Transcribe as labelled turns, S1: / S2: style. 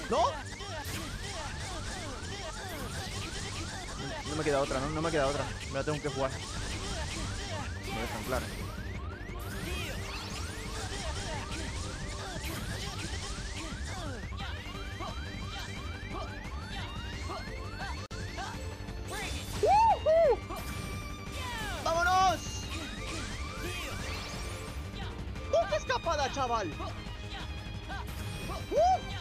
S1: ¡No! No me queda otra, no me queda otra. Me la tengo que jugar. Me dejan claro. ¡Vámonos! ¡Qué escapada, chaval!